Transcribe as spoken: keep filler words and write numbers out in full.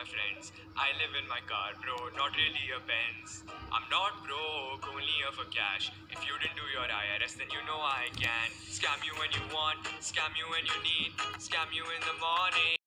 my friends. I live in my car, bro, not really a Benz. I'm not broke, only here for cash. If you didn't do your I R S, then you know I can. Scam you when you want, scam you when you need, scam you in the morning.